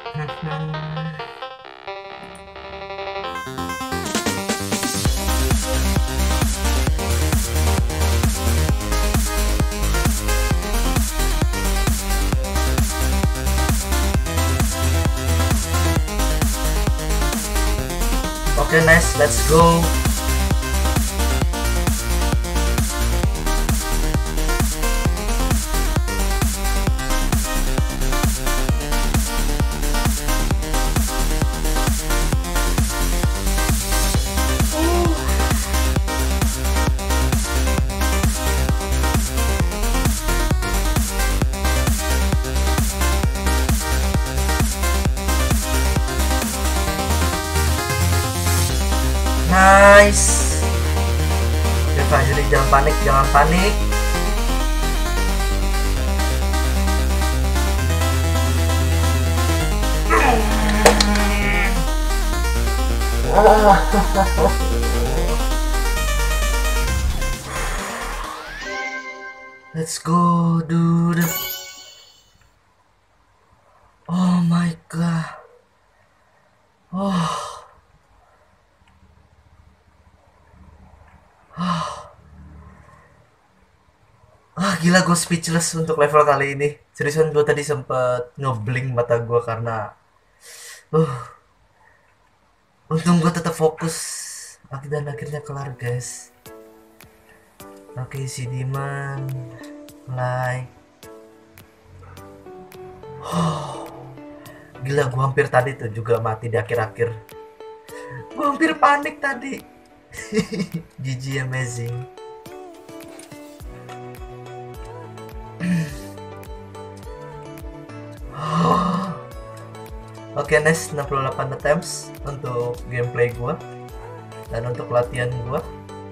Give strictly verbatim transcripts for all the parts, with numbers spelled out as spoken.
Oke, okay, nice, let's go. Nice. Evangeline, jangan panik, jangan panik. Let's go, dude. Oh my god. Oh. Ah, gila, gue speechless untuk level kali ini. Seriusan, gue tadi sempet ngeblink mata gue karena uh, untung gue tetap fokus. Dan akhirnya kelar, guys. Oke, okay, si Diman mulai. Oh, gila, gue hampir tadi tuh juga mati di akhir-akhir. Gue hampir panik tadi. G G, amazing. Oke, okay, next enam puluh delapan attempts untuk gameplay gua. Dan untuk latihan gua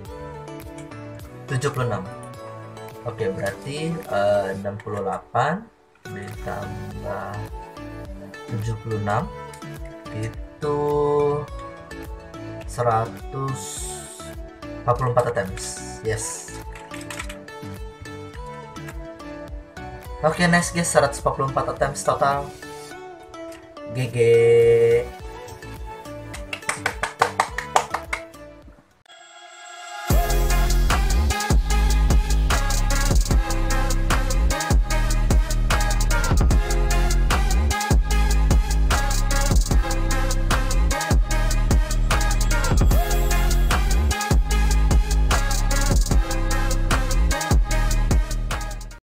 tujuh puluh enam. Oke, okay, berarti uh, enam puluh delapan ditambah tujuh puluh enam itu seratus empat puluh empat attempts. Yes. Oke, okay, nice guys, seratus empat puluh empat attempts total. G G.